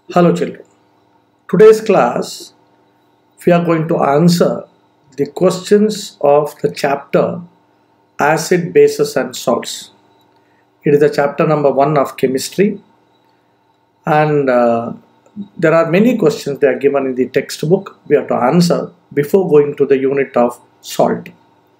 Hello children. Today's class we are going to answer the questions of the chapter Acid, Bases and Salts. It is the chapter number 1 of chemistry, and there are many questions that are given in the textbook we have to answer before going to the unit of salt.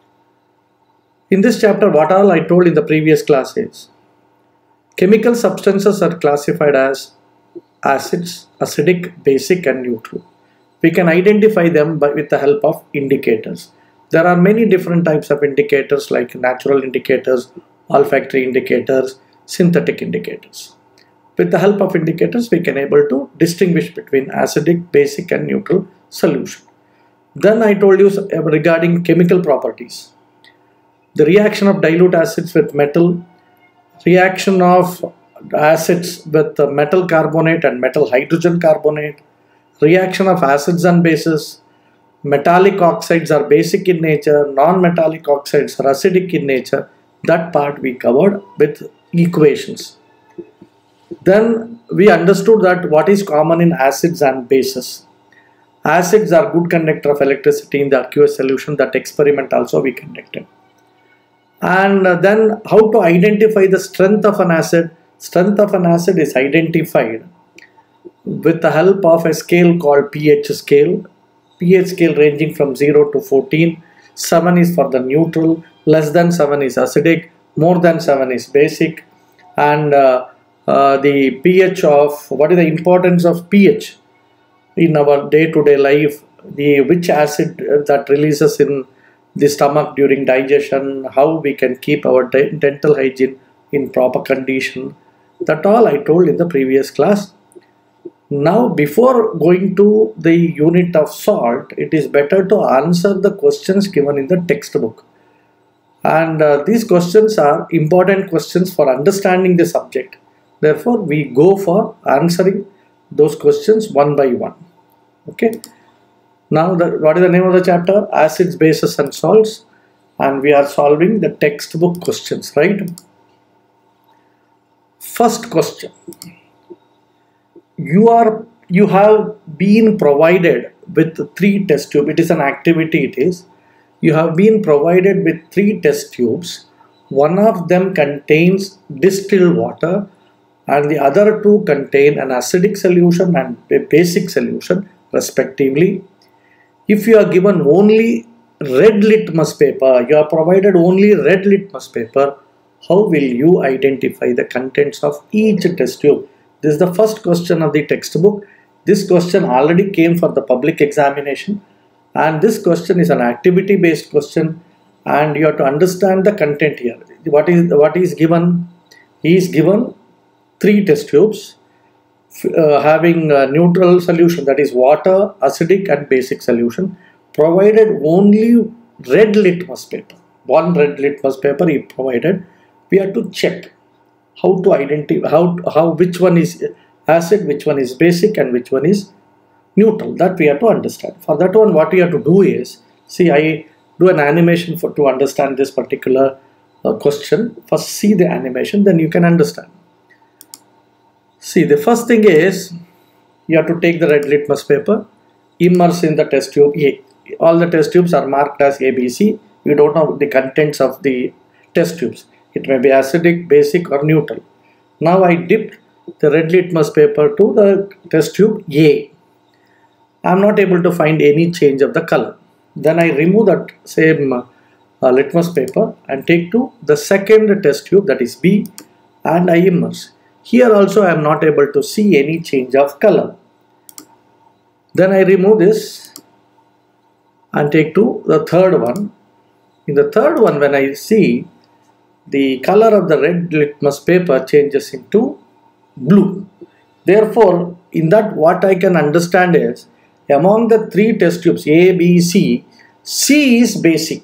In this chapter, what all I told in the previous class is chemical substances are classified as acids, acidic, basic and neutral. We can identify them with the help of indicators. There are many different types of indicators like natural indicators, olfactory indicators, synthetic indicators. With the help of indicators, we can able to distinguish between acidic, basic and neutral solution. Then I told you regarding chemical properties. The reaction of dilute acids with metal, reaction of acids with metal carbonate and metal hydrogen carbonate, reaction of acids and bases, metallic oxides are basic in nature, non-metallic oxides are acidic in nature. That part we covered with equations. Then we understood that what is common in acids and bases. Acids are good conductor of electricity in the aqueous solution. That experiment also we conducted. And then how to identify the strength of an acid. Strength of an acid is identified with the help of a scale called pH scale. pH scale ranging from 0 to 14. 7 is for the neutral, less than 7 is acidic, more than 7 is basic. And the pH of, what is the importance of pH in our day-to-day life, which acid that releases in the stomach during digestion, how we can keep our dental hygiene in proper condition. That all I told in the previous class. Now before going to the unit of salt, it is better to answer the questions given in the textbook. And these questions are important questions for understanding the subject. Therefore, we go for answering those questions one by one. Okay. Now, what is the name of the chapter? Acids, bases and salts. And we are solving the textbook questions, right? First question. You have been provided with 3 test tubes. It is an activity, it is. You have been provided with 3 test tubes. One of them contains distilled water and the other 2 contain an acidic solution and a basic solution respectively. If you are given only red litmus paper, you are provided only red litmus paper, how will you identify the contents of each test tube? This is the first question of the textbook. This question already came for the public examination, and this question is an activity based question, and you have to understand the content here. What is given? He is given 3 test tubes having a neutral solution, that is water, acidic and basic solution, provided only red litmus paper. One red litmus paper he provided. We have to check how to identify which one is acid, which one is basic and which one is neutral. That we have to understand. For that one, what we have to do is, see, I do an animation to understand this particular question. First see the animation, then you can understand. See, the first thing is, you have to take the red litmus paper, immerse in the test tube A. All the test tubes are marked as ABC. We don't know the contents of the test tubes. It may be acidic, basic or neutral. Now I dipped the red litmus paper to the test tube A. I am not able to find any change of the color. Then I remove that same litmus paper and take to the second test tube, that is B, and I immerse. Here also I am not able to see any change of color. Then I remove this and take to the third one. In the third one, when I see, the color of the red litmus paper changes into blue. Therefore, in that what I can understand is, among the 3 test tubes A, B, C, C is basic.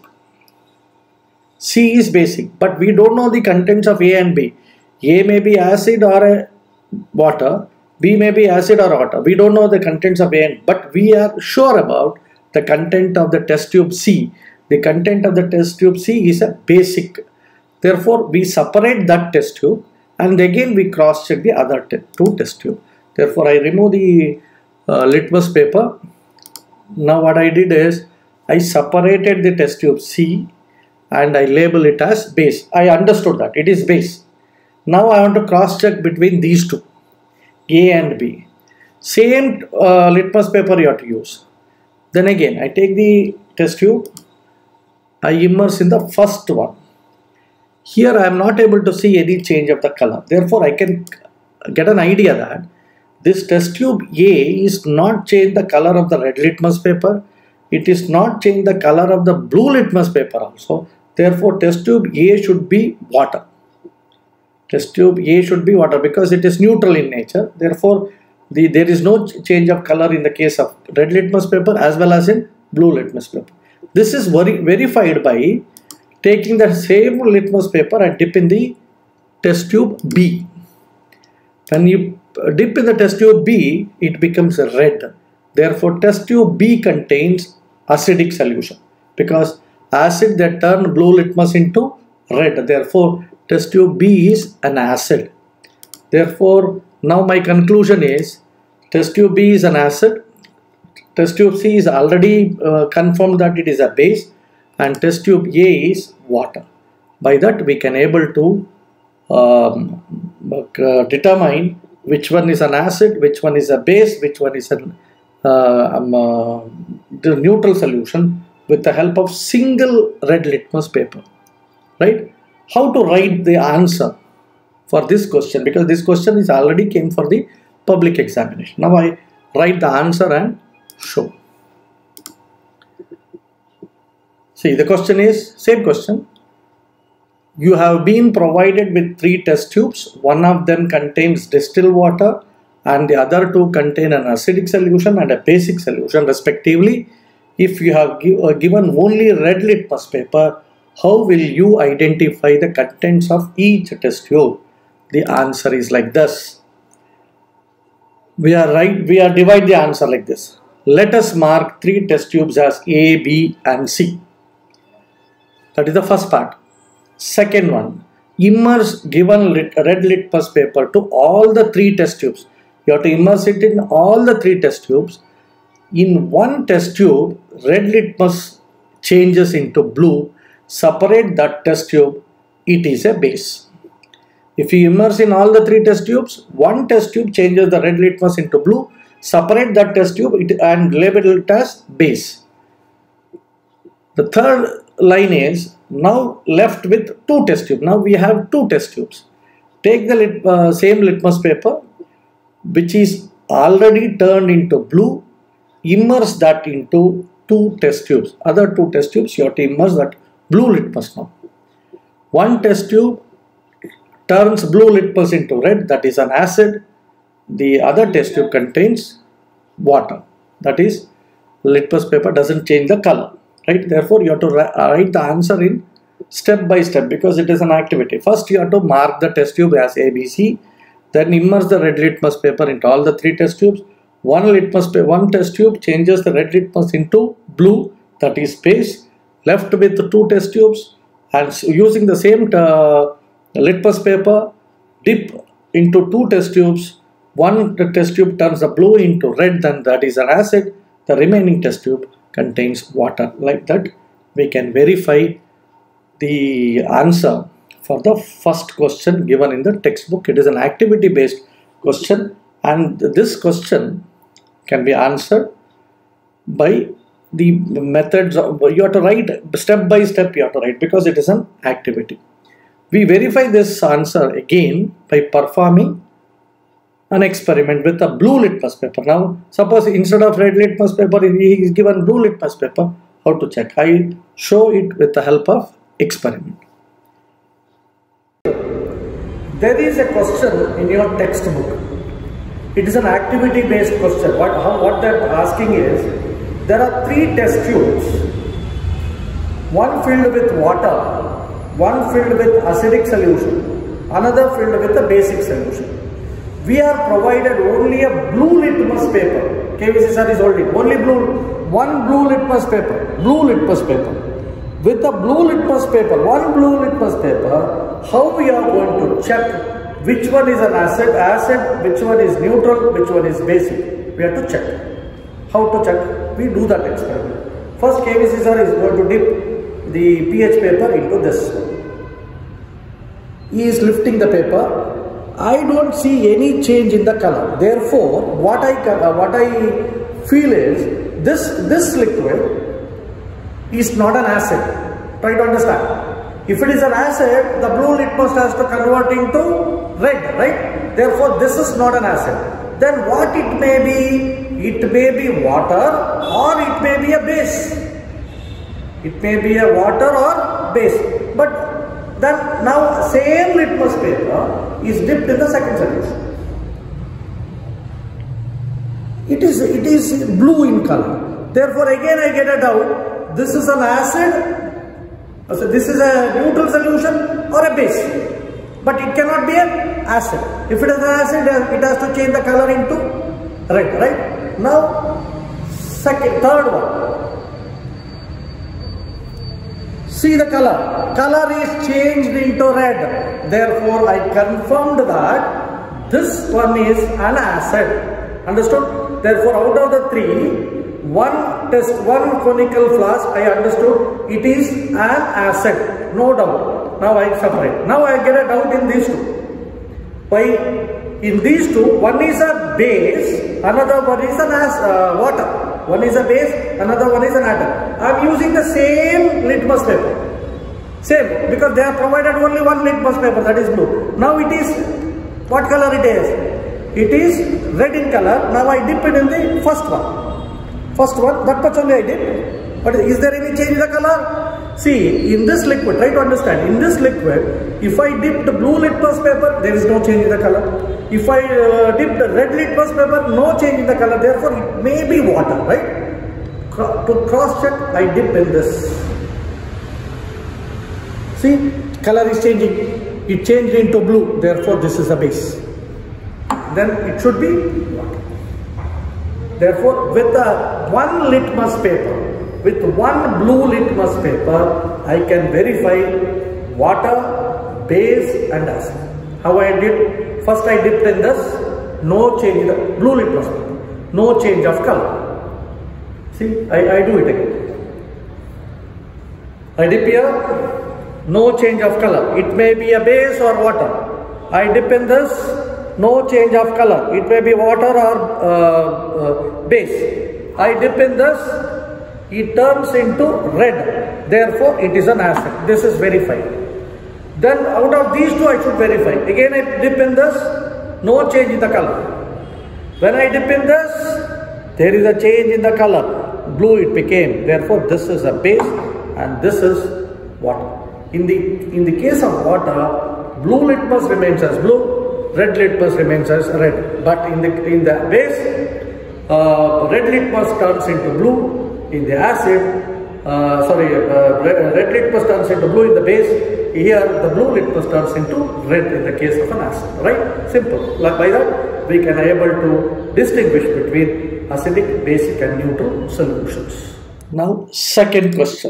C is basic, but we don't know the contents of A and B. A may be acid or water, B may be acid or water. We don't know the contents of A and B, but we are sure about the content of the test tube C. The content of the test tube C is a basic. Therefore, we separate that test tube and again we cross check the other 2 test tube. Therefore, I remove the litmus paper. Now what I did is I separated the test tube C and I label it as base. I understood that it is base. Now I want to cross check between these two, A and B. Same litmus paper you have to use. Then again I take the test tube, I immerse in the first one. Here I am not able to see any change of the color. Therefore I can get an idea that this test tube A is not change the color of the red litmus paper. It is not change the color of the blue litmus paper also. Therefore test tube A should be water. Test tube A should be water because it is neutral in nature. Therefore there is no change of color in the case of red litmus paper as well as in blue litmus paper. This is verified by taking the same litmus paper and dip in the test tube B. When you dip in the test tube B, it becomes red. Therefore test tube B contains acidic solution because acid that turn blue litmus into red. Therefore test tube B is an acid. Therefore now my conclusion is test tube B is an acid, test tube C is already confirmed that it is a base, and test tube A is water. By that we can able to determine which one is an acid, which one is a base, which one is the neutral solution with the help of single red litmus paper. Right? How to write the answer for this question, because this question is already came for the public examination. Now I write the answer and show. See, the question is same question. You have been provided with 3 test tubes. One of them contains distilled water and the other 2 contain an acidic solution and a basic solution respectively. If you have given only red litmus paper, how will you identify the contents of each test tube? The answer is like this. We divide the answer like this. Let us mark 3 test tubes as A, B and C. That is the first part. Second one, immerse given red litmus paper to all the 3 test tubes. You have to immerse it in all the 3 test tubes. In one test tube, red litmus changes into blue. Separate that test tube, it is a base. If you immerse in all the 3 test tubes, one test tube changes the red litmus into blue. Separate that test tube and label it as base. The third line is now left with 2 test tubes. Now we have 2 test tubes. Take the same litmus paper which is already turned into blue, immerse that into 2 test tubes. Other 2 test tubes you have to immerse that blue litmus now. One test tube turns blue litmus into red, that is an acid. The other test tube contains water, that is litmus paper doesn't change the color. Right? Therefore, you have to write the answer in step by step because it is an activity. First, you have to mark the test tube as ABC. Then immerse the red litmus paper into all the 3 test tubes. One test tube changes the red litmus into blue, that is base. Left with 2 test tubes and using the same litmus paper, dip into 2 test tubes. One test tube turns the blue into red, then that is an acid. The remaining test tube contains water. Like that we can verify the answer for the first question given in the textbook. It is an activity based question and this question can be answered by the methods of, you have to write step by step, you have to write because it is an activity. We verify this answer again by performing an experiment with a blue litmus paper. Now suppose instead of red litmus paper he is given blue litmus paper. How to check? I show it with the help of experiment. There is a question in your textbook. It is an activity based question. What they are asking is, there are 3 test tubes, one filled with water, one filled with acidic solution, another filled with a basic solution. We are provided only a blue litmus paper. KVC sir is holding only one blue litmus paper. With the blue litmus paper, one blue litmus paper, how we are going to check which one is an acid, which one is neutral, which one is basic. We have to check. How to check? We do that experiment. First, KVC sir is going to dip the pH paper into this. He is lifting the paper. I don't see any change in the color. Therefore, what I feel is this liquid is not an acid. Try to understand. If it is an acid, the blue litmus has to convert into red, right? Therefore, this is not an acid. Then what it may be? It may be water or it may be a base. It may be a water or base. But then now same litmus paper is dipped in the second solution. It is blue in color. Therefore, again I get a doubt. This is an acid. So this is a neutral solution or a base, but it cannot be an acid. If it is an acid, it has to change the color into red, right? Now, third one. See the color. Color is changed into red. Therefore, I confirmed that this one is an acid. Understood? Therefore, out of the three, one conical flask, I understood it is an acid, no doubt. Now I separate. Now I get a doubt in these two. Why? In these two, one is a base, another one is an water. One is a base, another one is an atom. I am using the same litmus paper. Same, because they have provided only one litmus paper, that is blue. Now it is, what color it is? It is red in color. Now I dip it in the first one. First one, that much only I did. But is there any change in the color? See, in this liquid, try to understand. In this liquid, if I dip the blue litmus paper, there is no change in the color. If I dip the red litmus paper, no change in the color. Therefore, it may be water, right? To cross check, I dip in this. See, color is changing. It changed into blue. Therefore, this is a base. Then it should be water. Therefore, with one litmus paper, with one blue litmus paper, I can verify water, base and acid. How I did? First I dipped in this, no change in the blue litmus paper, no change of color. See, I do it again. I dip here, no change of color. It may be a base or water. I dip in this, no change of color. It may be water or base. I dip in this, it turns into red. Therefore, it is an acid. This is verified. Then out of these two, I should verify. Again, I dip in this, no change in the color. When I dip in this, there is a change in the color. Blue it became. Therefore, this is a base and this is water. In the case of water, blue litmus remains as blue, red litmus remains as red. But in the base, red litmus turns into blue. In the acid, red litmus turns into blue in the base. Here, the blue litmus turns into red in the case of an acid. Right? Simple. Like by that, we can able to distinguish between acidic, basic, and neutral solutions. Now, second question.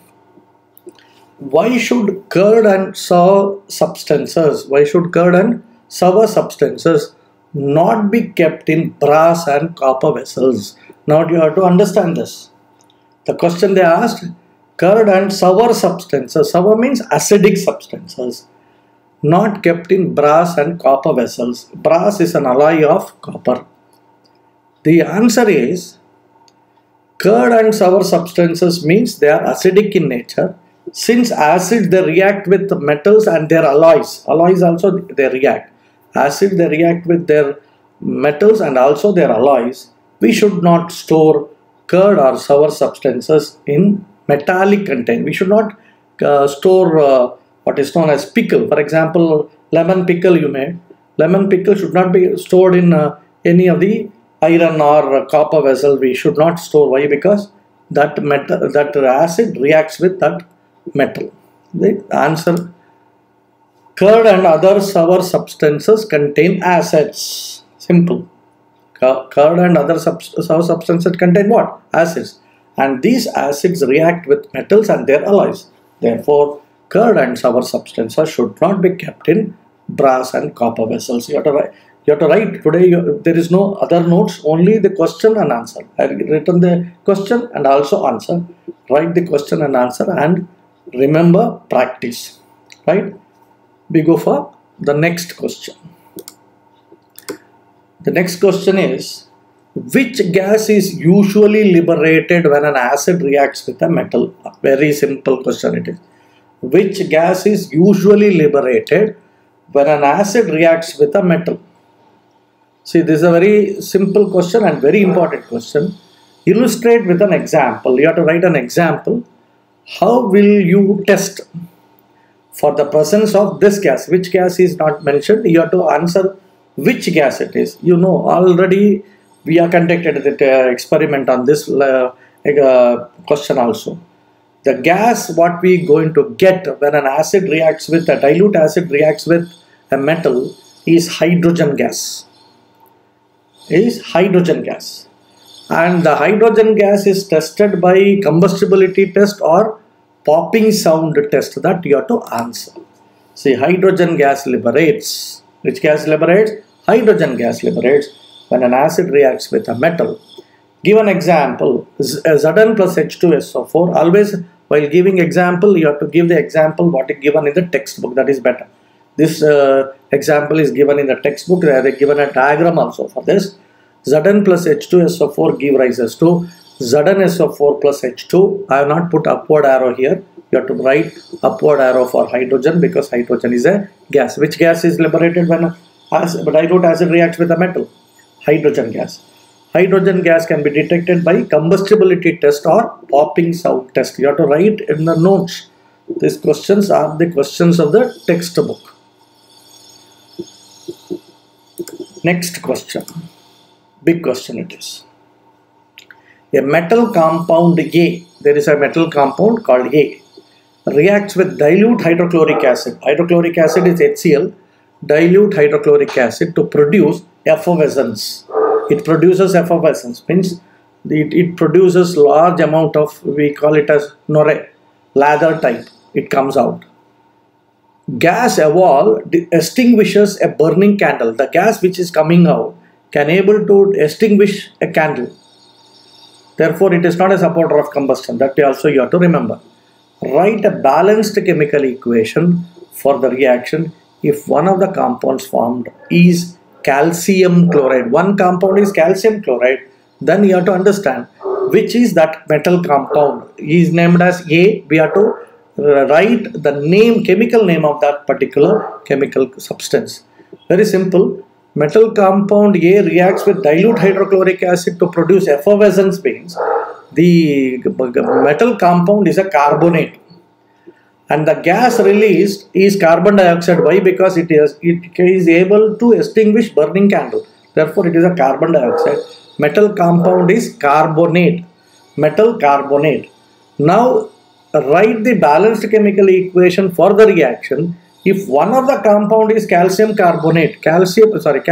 Why should curd and sour substances? Why should curd and sour substances not be kept in brass and copper vessels? Now you have to understand this. The question they asked, curd and sour substances, sour means acidic substances, not kept in brass and copper vessels. Brass is an alloy of copper. The answer is, curd and sour substances means they are acidic in nature. Since acids, they react with metals and their alloys. Alloys also they react. Acid, they react with their metals and also their alloys. We should not store curd or sour substances in metallic content. We should not store what is known as pickle. For example, lemon pickle you made. Lemon pickle should not be stored in any of the iron or copper vessel. We should not store. Why? Because that acid reacts with that metal. The answer, curd and other sour substances contain acids. Simple. Curd and other sour substances contain what? Acids. And these acids react with metals and their alloys. Therefore, curd and sour substances should not be kept in brass and copper vessels. You have to write. You have to write today. There is no other notes. Only the question and answer. I have written the question and also answer. Write the question and answer and remember, practice. Right? We go for the next question. The next question is, which gas is usually liberated when an acid reacts with a metal? A very simple question it is. Which gas is usually liberated when an acid reacts with a metal? See, this is a very simple question and very important question. Illustrate with an example. You have to write an example. How will you test for the presence of this gas? Which gas is not mentioned? You have to answer which gas it is. You know, already we are conducted the experiment on this question also. The gas what we going to get when an acid reacts with a dilute acid reacts with a metal is hydrogen gas. And the hydrogen gas is tested by combustibility test or popping sound test that you have to answer. See, hydrogen gas liberates. Which gas liberates? Hydrogen gas liberates when an acid reacts with a metal. Give an example. Zn plus H2SO4. Always while giving example, you have to give the example what is given in the textbook. That is better. This example is given in the textbook. They are given a diagram also for this. Zn plus H2SO4 give rises to ZnSO4 plus H2. I have not put upward arrow here. You have to write upward arrow for hydrogen because hydrogen is a gas. Which gas is liberated when dilute acid reacts with a metal? Hydrogen gas. Hydrogen gas can be detected by combustibility test or popping sound test. You have to write in the notes. These questions are the questions of the textbook. Next question. Big question it is. A metal compound A, there is a metal compound called A, reacts with dilute hydrochloric acid. Hydrochloric acid is HCl. Dilute hydrochloric acid to produce effervescence. It produces effervescence, means it produces large amount of, we call it as nore, lather type. It comes out. Gas evolved extinguishes a burning candle. The gas which is coming out can able to extinguish a candle. Therefore, it is not a supporter of combustion. That also you have to remember. Write a balanced chemical equation for the reaction if one of the compounds formed is calcium chloride. One compound is calcium chloride. Then you have to understand which is that metal compound. He is named as A. We have to write the name, chemical name of that particular chemical substance. Very simple. Metal compound A reacts with dilute hydrochloric acid to produce effervescence, means the metal compound is a carbonate and the gas released is carbon dioxide. Why? Because it is able to extinguish burning candle. Therefore, it is a carbon dioxide. Metal compound is carbonate. Metal carbonate. Now, write the balanced chemical equation for the reaction. If one of the compound is calcium carbonate, calcium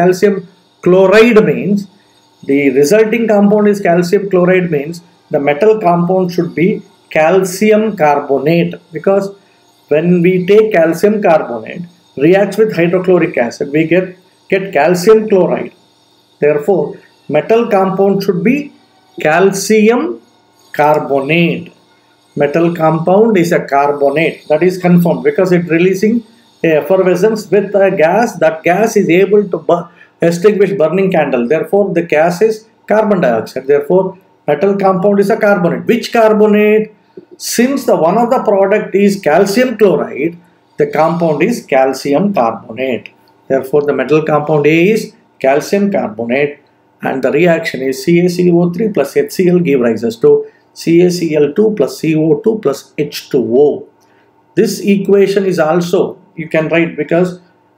chloride means the resulting compound is calcium chloride, means the metal compound should be calcium carbonate, because when we take calcium carbonate reacts with hydrochloric acid, we get calcium chloride. Therefore, metal compound should be calcium carbonate. Metal compound is a carbonate. That is confirmed because it releasing effervescence with a gas. That gas is able to extinguish burning candle. Therefore, the gas is carbon dioxide. Therefore, metal compound is a carbonate. Which carbonate? Since the one of the product is calcium chloride, the compound is calcium carbonate. Therefore, the metal compound A is calcium carbonate, and the reaction is CaCO3 plus HCl give rises to CaCl2 plus CO2 plus H2O. This equation is also you can write because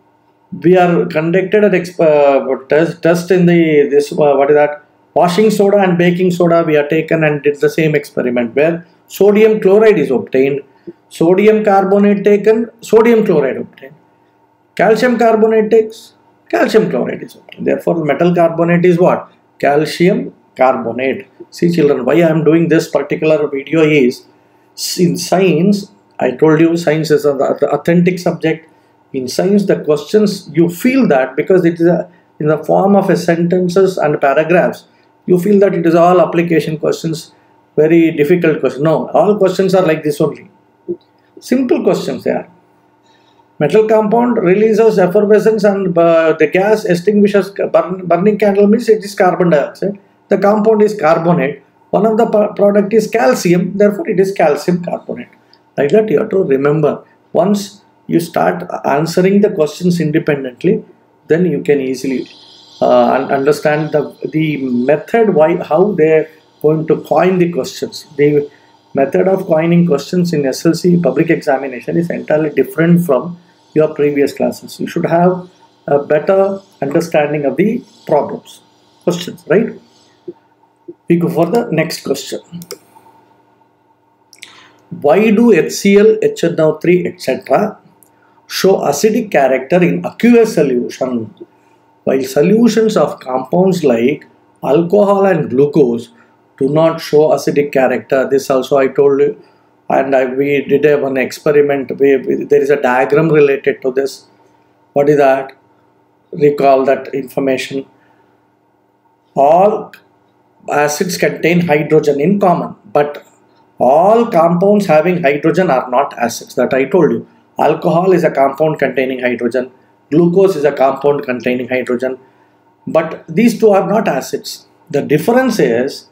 we are conducted an test in the washing soda and baking soda. We are taken and did the same experiment where sodium chloride is obtained, sodium carbonate taken, sodium chloride obtained, calcium carbonate takes, calcium chloride is obtained. Therefore, metal carbonate is what? Calcium carbonate. See children, why I am doing this particular video is, in science, I told you science is an authentic subject. In science, the questions, you feel that because it is in the form of a sentences and paragraphs, you feel that it is all application questions, very difficult questions. No, all questions are like this only. Simple questions they are. Metal compound releases effervescence and the gas extinguishes burning candle means it is carbon dioxide. The compound is carbonate. One of the product is calcium, therefore it is calcium carbonate. Like that you have to remember. Once you start answering the questions independently, then you can easily understand the method how they are going to coin the questions. The method of coining questions in SLC public examination is entirely different from your previous classes. You should have a better understanding of the problems, questions, right? We go for the next question. Why do HCl, HNO3, etc. show acidic character in aqueous solution, while solutions of compounds like alcohol and glucose do not show acidic character? This also I told you, and we did one experiment. There is a diagram related to this. What is that? Recall that information. All acids contain hydrogen in common, but all compounds having hydrogen are not acids. That I told you. Alcohol is a compound containing hydrogen. Glucose is a compound containing hydrogen. But these two are not acids. The difference is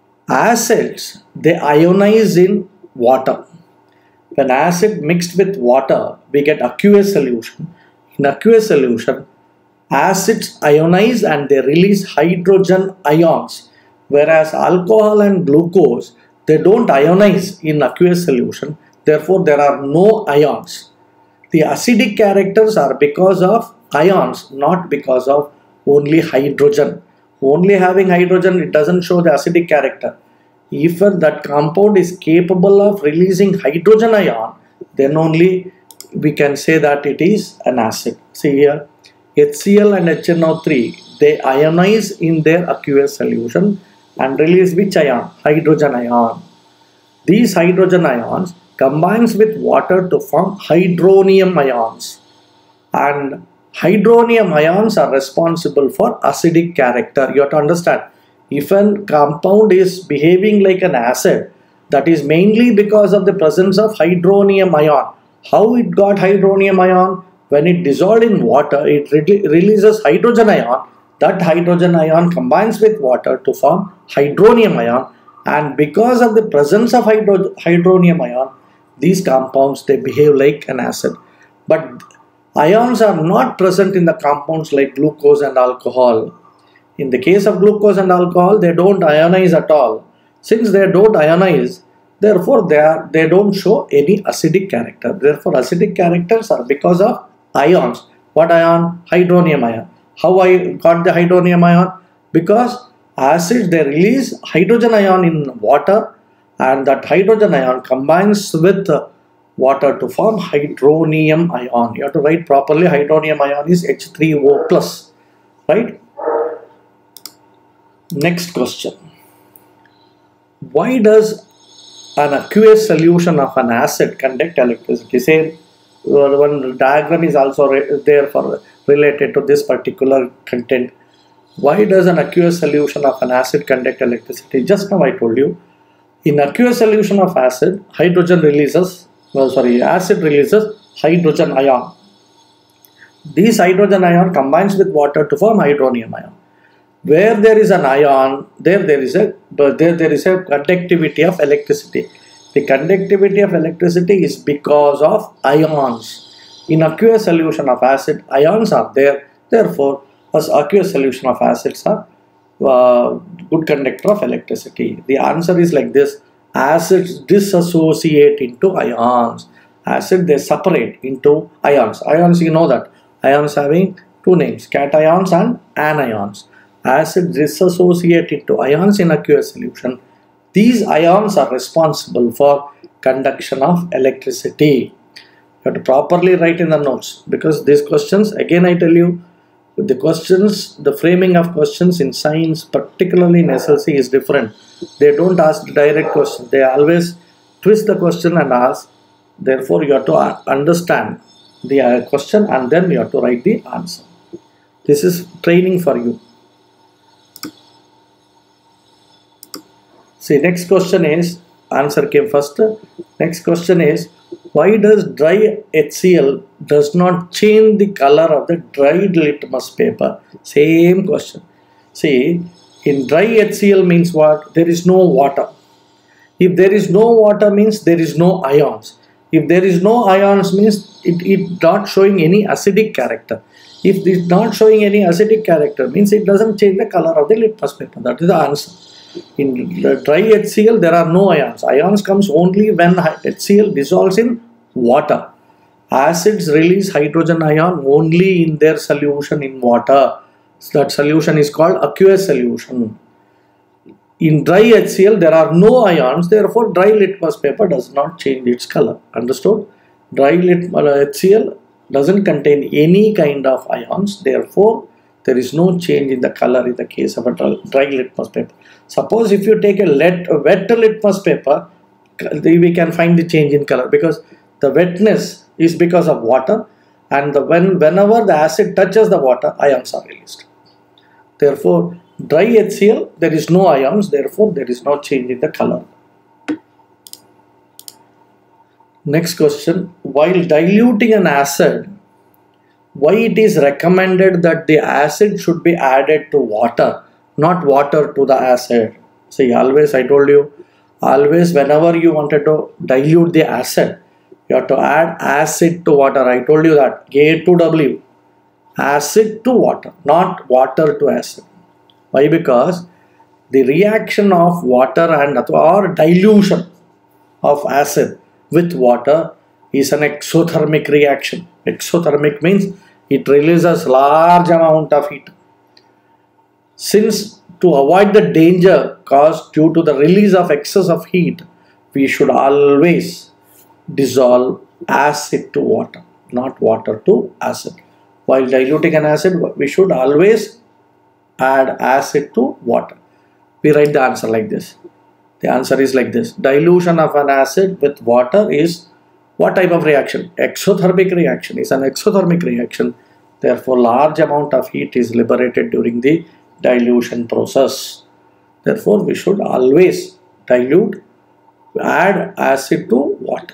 acids, they ionize in water. When acid mixed with water, we get aqueous solution. In aqueous solution, acids ionize and they release hydrogen ions, whereas alcohol and glucose, they don't ionize in aqueous solution, therefore there are no ions. The acidic characters are because of ions, not because of only hydrogen. Only having hydrogen, it doesn't show the acidic character. If that compound is capable of releasing hydrogen ion, then only we can say that it is an acid. See here, HCl and HNO3, they ionize in their aqueous solution and release which ion? Hydrogen ion. These hydrogen ions combines with water to form hydronium ions, and hydronium ions are responsible for acidic character. You have to understand, if a compound is behaving like an acid, that is mainly because of the presence of hydronium ion. How it got hydronium ion? When it dissolved in water, it releases hydrogen ion. That hydrogen ion combines with water to form hydronium ion, and because of the presence of hydronium ion, these compounds, they behave like an acid. But ions are not present in the compounds like glucose and alcohol. In the case of glucose and alcohol, they don't ionize at all. Since they don't ionize, therefore they don't show any acidic character. Therefore acidic characters are because of ions. What ion? Hydronium ion. How I got the hydronium ion? Because acids, they release hydrogen ion in water, and that hydrogen ion combines with water to form hydronium ion. You have to write properly. Hydronium ion is H3O plus, right? Next question. Why does an aqueous solution of an acid conduct electricity? Same one diagram is also there for related to this particular content. Why does an aqueous solution of an acid conduct electricity? Just now I told you, in aqueous solution of acid, acid releases hydrogen ion. This hydrogen ion combines with water to form hydronium ion. Where there is an ion, there is a conductivity of electricity. The conductivity of electricity is because of ions. In aqueous solution of acid, ions are there. Therefore, as aqueous solution of acids are good conductor of electricity. The answer is like this. Acids dissociate into ions. Acid, they separate into ions. Ions, you know that. Ions having two names, cations and anions. Acids dissociate into ions in aqueous solution. These ions are responsible for conduction of electricity. You have to properly write in the notes, because these questions, again I tell you, the questions, the framing of questions in science, particularly in SLC, is different. They don't ask direct questions. They always twist the question and ask. Therefore, you have to understand the question and then you have to write the answer. This is training for you. See, next question is, answer came first. Next question is, why does dry HCl does not change the color of the dried litmus paper? Same question. See, in dry HCl means what? There is no water. If there is no water means there is no ions. If there is no ions means it not showing any acidic character. If it is not showing any acidic character means it doesn't change the color of the litmus paper. That is the answer. In dry HCl there are no ions. Ions comes only when HCl dissolves in water. Acids release hydrogen ion only in their solution in water. So that solution is called aqueous solution. In dry HCl there are no ions, therefore dry litmus paper does not change its color. Understood? Dry HCl doesn't contain any kind of ions, therefore there is no change in the color in the case of a dry litmus paper. Suppose if you take a wet litmus paper, we can find the change in color because the wetness is because of water, and whenever the acid touches the water, ions are released. Therefore, dry HCl, there is no ions, therefore there is no change in the color. Next question, while diluting an acid, why it is recommended that the acid should be added to water, not water to the acid? See, always I told you, always whenever you wanted to dilute the acid, you have to add acid to water. I told you that, A to W, acid to water, not water to acid. Why? Because the reaction of water and or dilution of acid with water is an exothermic reaction. Exothermic means it releases large amount of heat. Since to avoid the danger caused due to the release of excess of heat, we should always dissolve acid to water, not water to acid. While diluting an acid, we should always add acid to water. We write the answer like this. The answer is like this. Dilution of an acid with water is what type of reaction? Exothermic reaction. Is an exothermic reaction. Therefore, large amount of heat is liberated during the dilution process. Therefore, we should always dilute, add acid to water.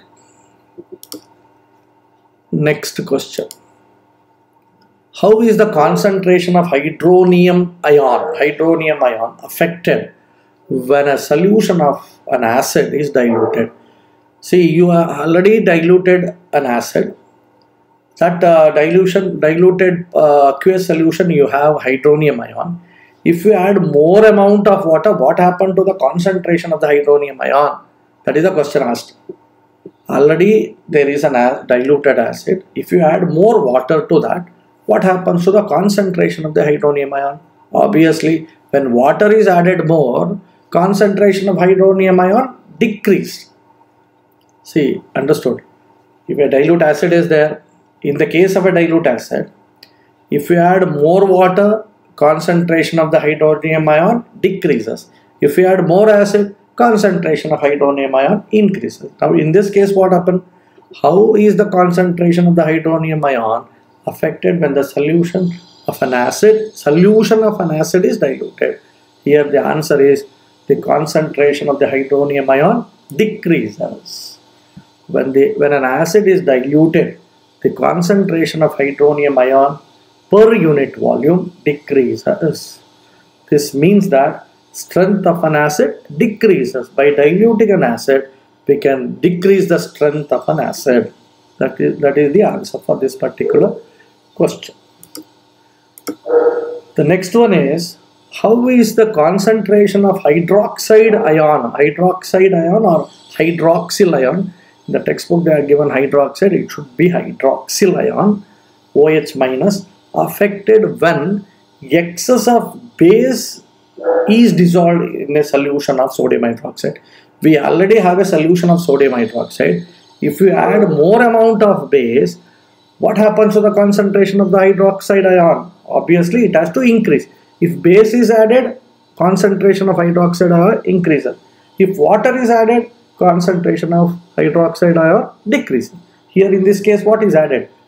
Next question. How is the concentration of hydronium ion affected when a solution of an acid is diluted? See, you have already diluted an acid. That diluted aqueous solution, you have hydronium ion. If you add more amount of water, what happened to the concentration of the hydronium ion? That is the question asked. Already there is a diluted acid. If you add more water to that, what happens to the concentration of the hydronium ion? Obviously, when water is added more, concentration of hydronium ion decreased. See, understood? If a dilute acid is there, in the case of a dilute acid, if you add more water, concentration of the hydronium ion decreases. If you add more acid, concentration of hydronium ion increases. Now, in this case, what happened? How is the concentration of the hydronium ion affected when the solution of an acid is diluted? Here the answer is the concentration of the hydronium ion decreases. When an acid is diluted, the concentration of hydronium ion per unit volume decreases. This means that strength of an acid decreases. By diluting an acid, we can decrease the strength of an acid. That is the answer for this particular question. The next one is, how is the concentration of hydroxide ion or hydroxyl ion? In the textbook they are given hydroxide, it should be hydroxyl ion, OH minus, affected when excess of base is dissolved in a solution of sodium hydroxide. We already have a solution of sodium hydroxide. If you add more amount of base, what happens to the concentration of the hydroxide ion? Obviously, it has to increase. If base is added, concentration of hydroxide ion increases. If water is added, concentration of hydroxide ion decreases. Here in this case, what is added?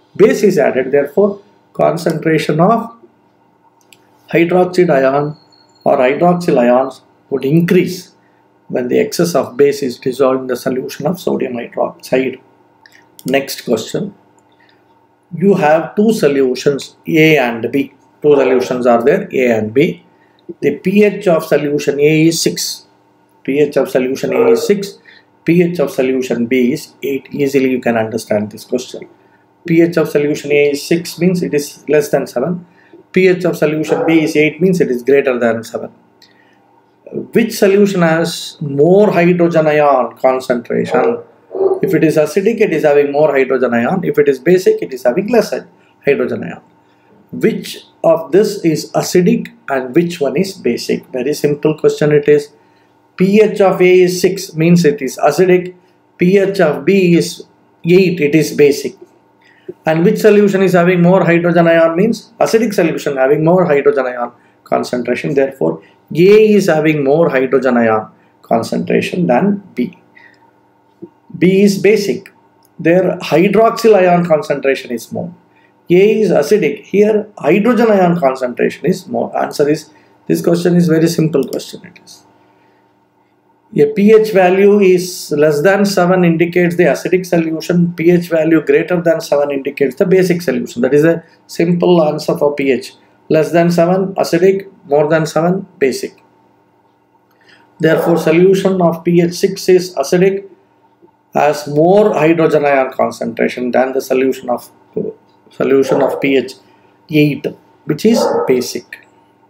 base is added, therefore concentration of hydroxide ion or hydroxyl ions would increase when the excess of base is dissolved in the solution of sodium hydroxide. Next question. You have two solutions A and B. Two solutions are there, A and B. The pH of solution A is 6. pH of solution A is 6. pH of solution B is 8. Easily you can understand this question. pH of solution A is 6 means it is less than 7. pH of solution B is 8 means it is greater than 7. Which solution has more hydrogen ion concentration? If it is acidic, it is having more hydrogen ion. If it is basic, it is having less hydrogen ion. Which of this is acidic and which one is basic? Very simple question it is. pH of A is 6 means it is acidic. pH of B is 8, it is basic. And which solution is having more hydrogen ion means acidic solution having more hydrogen ion concentration. Therefore, A is having more hydrogen ion concentration than B. B is basic. Their hydroxyl ion concentration is more. A is acidic. Here hydrogen ion concentration is more. Answer is, this question is very simple question it is. A pH value is less than 7 indicates the acidic solution. pH value greater than 7 indicates the basic solution. That is a simple answer for pH. Less than 7 acidic, more than 7 basic. Therefore, solution of pH 6 is acidic, has more hydrogen ion concentration than the solution of pH 8, which is basic.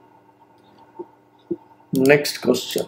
Next question.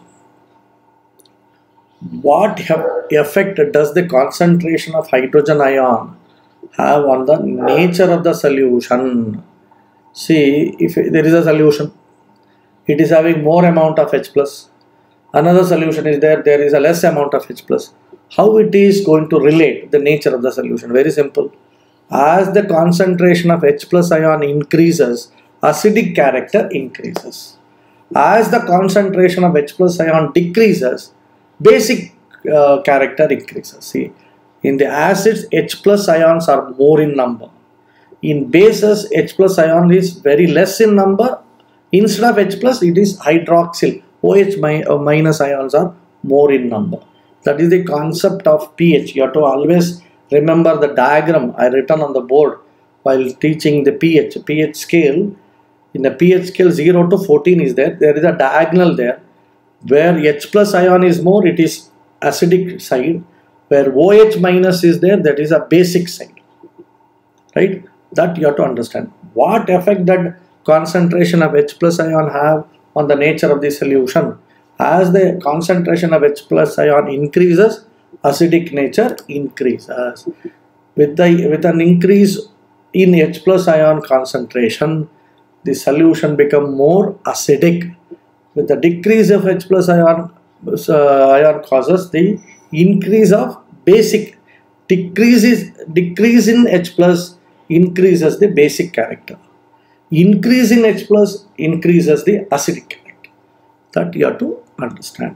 What effect does the concentration of hydrogen ion have on the nature of the solution? See, if there is a solution, it is having more amount of H+. Another solution is there is a less amount of H+. How it is going to relate the nature of the solution? Very simple. As the concentration of H+ ion increases, acidic character increases. As the concentration of H+ ion decreases, basic character increases. See, in the acids, H+ ions are more in number. In bases, H+ ion is very less in number. Instead of H+, it is hydroxyl. OH minus ions are more in number. That is the concept of pH. You have to always remember the diagram I written on the board while teaching the pH scale. In the pH scale 0 to 14 is there. There is a diagonal there. Where H+ ion is more, it is acidic side. Where OH minus is there, that is a basic side. Right? That you have to understand. What effect that concentration of H+ ion have on the nature of the solution? As the concentration of H+ ion increases, acidic nature increases. With an increase in H+ ion concentration, the solution become more acidic. With the decrease of H+ ion causes the increase of basic. Decrease in H+ increases the basic character. Increase in H+ increases the acidic character. That you have to understand.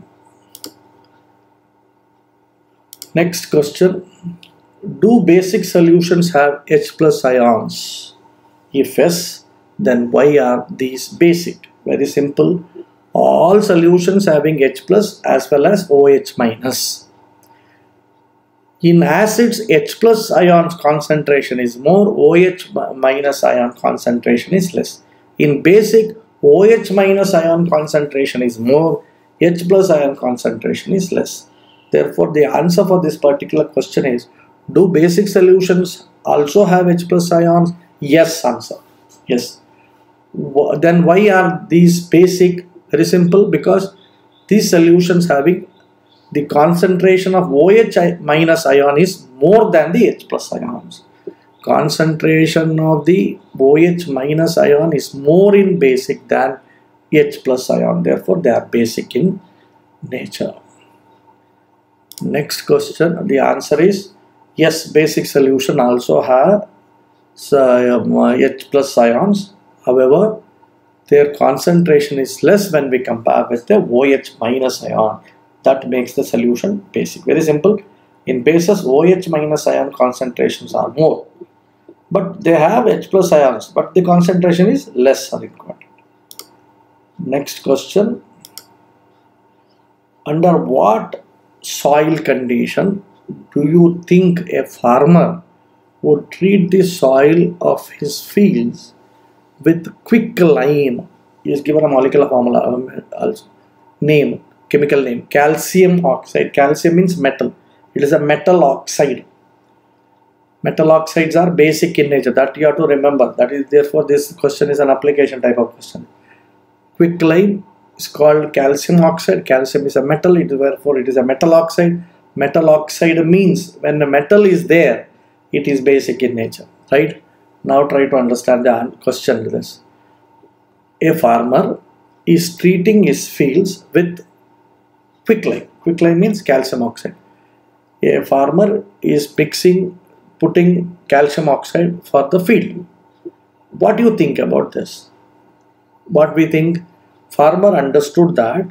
Next question. Do basic solutions have H+ ions? If yes, then why are these basic? Very simple. All solutions having H+ as well as OH minus. In acids, H+ ion concentration is more, OH minus ion concentration is less. In basic, OH minus ion concentration is more, H+ ion concentration is less. Therefore, the answer for this particular question is, do basic solutions also have H+ ions? Yes, answer. Yes. Then why are these basic? Very simple, because these solutions having the concentration of OH minus ion is more than the H+ ions. Concentration of the OH minus ion is more in basic than H+ ion. Therefore, they are basic in nature. Next question. The answer is yes, basic solution also have H+ ions. However, their concentration is less when we compare with the OH minus ion. That makes the solution basic. Very simple. In bases, OH minus ion concentrations are more. but they have H plus ions, but the concentration is lesser in quantity. Next question. Under what soil condition do you think a farmer would treat the soil of his fields with quicklime? He is given a molecular formula also. Name, chemical name, calcium oxide. Calcium means metal. It is a metal oxide. Metal oxides are basic in nature. That you have to remember. That is, therefore, this question is an application type of question. Quicklime is called calcium oxide. Calcium is a metal. Therefore, it is a metal oxide. Metal oxide means when the metal is there, it is basic in nature. Right? Now try to understand the question to this. A farmer is treating his fields with quicklime. Quicklime means calcium oxide. A farmer is putting calcium oxide for the field. What do you think about this? What we think? Farmer understood that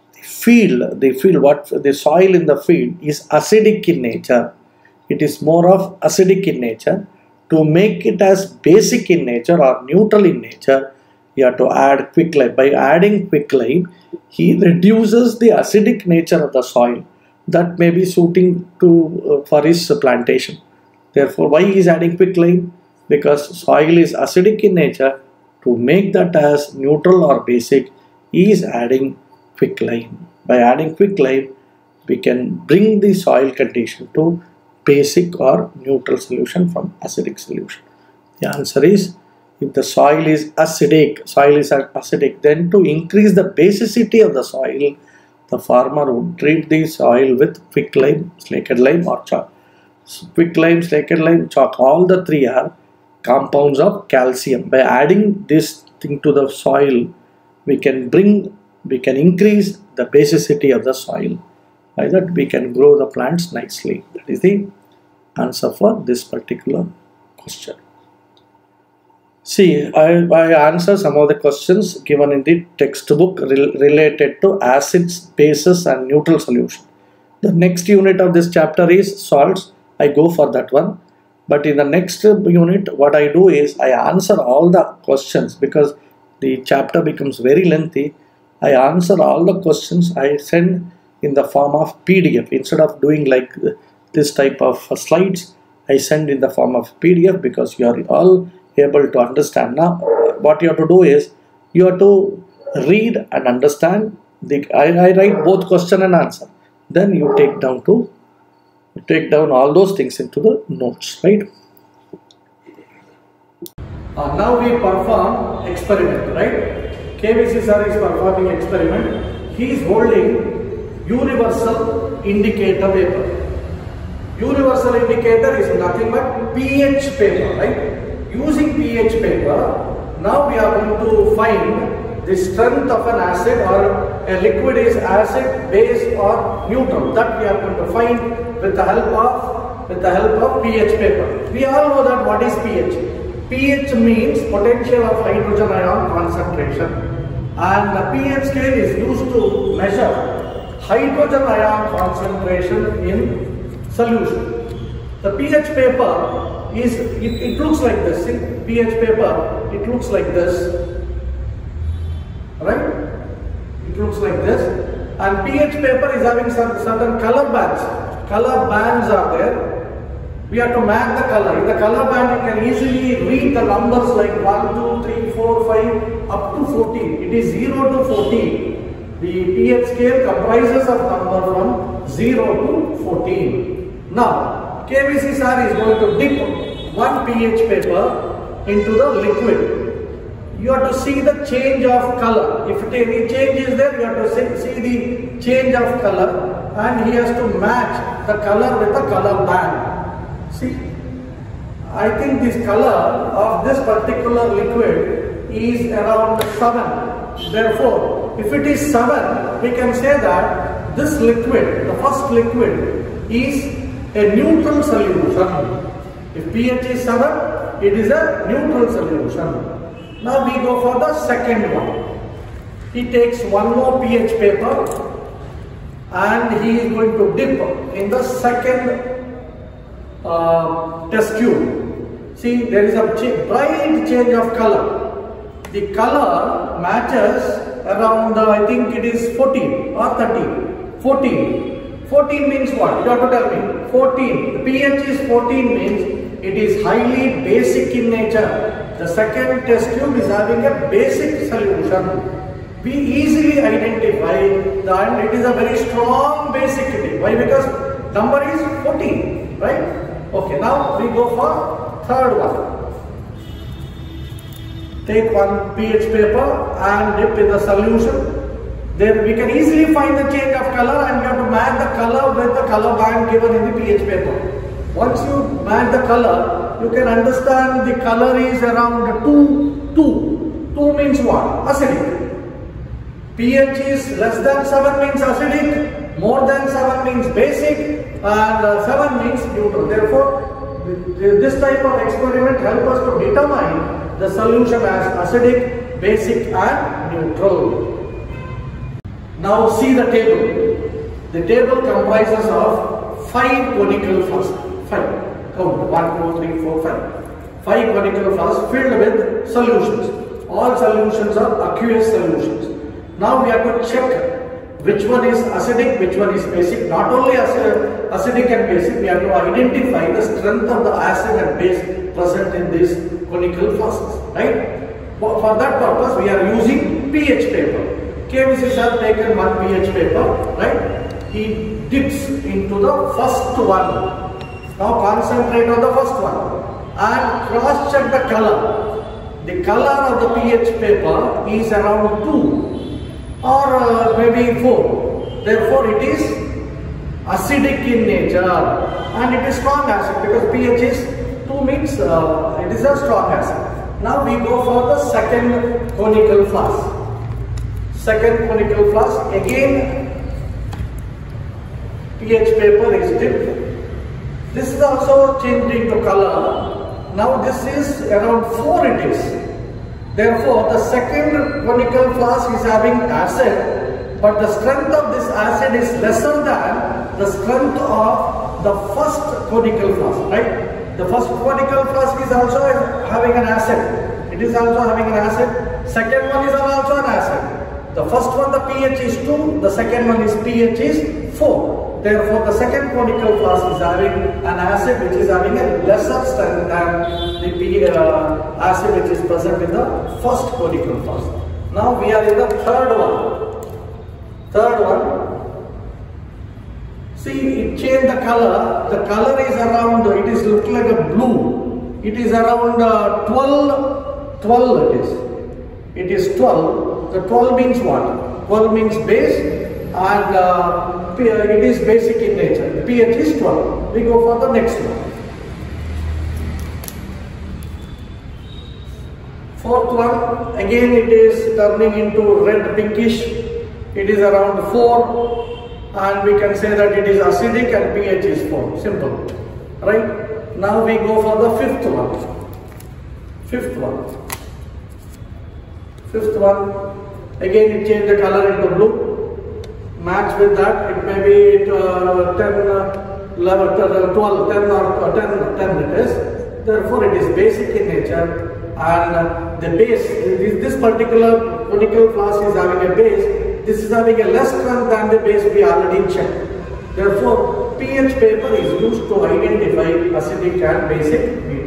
the soil in the field is acidic in nature. It is more of acidic in nature. To make it as basic in nature or neutral in nature, you have to add quicklime. By adding quicklime, he reduces the acidic nature of the soil that may be suiting to for his plantation. Therefore, why he is adding quicklime? Because soil is acidic in nature. To make that as neutral or basic, he is adding quicklime. By adding quicklime, we can bring the soil condition to basic or neutral solution from acidic solution. The answer is, if the soil is acidic, then to increase the basicity of the soil, the farmer would treat the soil with quicklime, slaked lime or chalk. Quicklime, slaked lime, chalk, all the three are compounds of calcium. By adding this thing to the soil, we can increase the basicity of the soil. By that we can grow the plants nicely. That is the answer for this particular question. See, I answer some of the questions given in the textbook related to acids, bases and neutral solution. The next unit of this chapter is salts. I go for that one. But in the next unit, what I do is I answer all the questions because the chapter becomes very lengthy. I answer all the questions. I send in the form of PDF. Instead of doing like this type of slides, I send in the form of PDF because you are all able to understand. Now, what you have to do is you have to read and understand. I write both question and answer. Then you take down all those things into the notes, right? Now we perform experiment, right? KVC sir is performing experiment. He is holding universal indicator paper. Universal indicator is nothing but pH paper, right? Using pH paper, now we are going to find the strength of an acid, or a liquid is acid, base or neutral. That we are going to find with the help of pH paper. We all know that what is pH. pH means potential of hydrogen ion concentration, and the pH scale is used to measure hydrogen ion concentration in solution. The pH paper is, it looks like this. See, pH paper, it looks like this, right? It looks like this, and pH paper is having certain color bands. Color bands are there. We have to match the color. In the color band, you can easily read the numbers like 1, 2, 3, 4, 5 up to 14. It is 0 to 14. The pH scale comprises of number from 0 to 14. Now, KVC sir is going to dip one pH paper into the liquid. You have to see the change of color. If any change is there, you have to see the change of color, and he has to match the color with the color band. See, I think this color of this particular liquid is around 7. Therefore, if it is 7, we can say that this liquid, the first liquid, is a neutral solution. If pH is 7, it is a neutral solution. Now we go for the second one. He takes one more pH paper and he is going to dip in the second test tube. See, there is a bright change of color. The color matches around, I think it is 14 or 13. 14. 14 means what? You have to tell me. 14. The pH is 14 means it is highly basic in nature. The second test tube is having a basic solution. We easily identify that it is a very strong basicity. Why? Because number is 14, right? Okay, now we go for third one. Take one pH paper and dip in the solution. Then we can easily find the change of color, and you have to match the color with the color band given in the pH paper. Once you match the color, you can understand the color is around 2. 2 means what? Acidic. pH is less than 7 means acidic, more than 7 means basic, and 7 means neutral. Therefore, this type of experiment helps us to determine the solution as acidic, basic and neutral. Now see the table. The table comprises of 5 conical flasks. 5. Count. 1, 2, 3, 4, 5. 5 conical flasks filled with solutions. All solutions are aqueous solutions. Now we have to check which one is acidic, which one is basic. Not only acidic and basic, we have to identify the strength of the acid and base present in these conical flasks, right? For that purpose, we are using pH paper. KVC sir taken one pH paper, right? He dips into the first one. Now concentrate on the first one and cross check the color. The color of the pH paper is around 2 or maybe 4. Therefore, it is acidic in nature and it is strong acid because pH is 2 means it is a strong acid. Now we go for the second conical flask. Second conical flask, again pH paper is dipped. This is also changing to color. Now this is around 4 it is. Therefore, the second conical flask is having acid, but the strength of this acid is lesser than the strength of the first conical flask, right? The first conical flask is also having an acid. It is also having an acid. Second one is also an acid. The first one, the pH is 2. The second one is pH is 4. Therefore, the second conical flask is having an acid which is having a lesser strength than the acid which is present in the first conical flask. Now we are in the third one. Third one. See, it changed the color. The color is around, it is looking like a blue. It is around 12 it is. It is 12. The 12 means what? 12 means base and it is basic in nature. The pH is 12. We go for the next one. Fourth one, again it is turning into red pinkish. It is around 4 and we can say that it is acidic and pH is 4. Simple. Right? Now we go for the fifth one. Fifth one. Fifth one, again it changed the color into blue. Match with that, it may be 10, 11, 12, 10 or 10 it is. Therefore, it is basic in nature and the base, this particular conical flask is having a base. This is having a less strength than the base we already checked. Therefore, pH paper is used to identify acidic and basic